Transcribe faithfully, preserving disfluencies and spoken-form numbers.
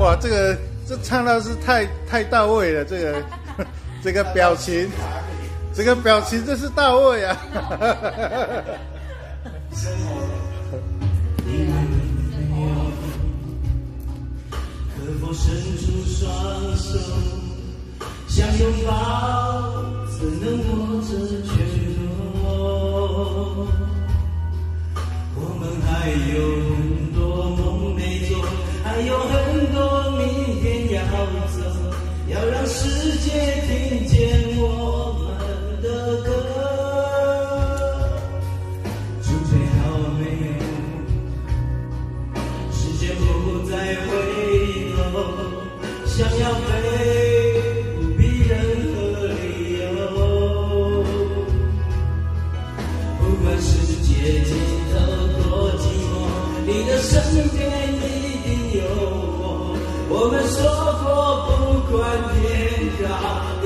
哇，这个这唱到是太太到位了，这个这个表情，这个表情真是到位啊！ 可否伸出双手，想拥抱，怎能握着拳头？我们还有很多梦没做，还有很多明天要走，要让世界听见我们的歌。准备好没有？时间不再回头，想要飞不必任何理由。不管世界尽头多寂寞，你的身边一定有我。我们说过不管天高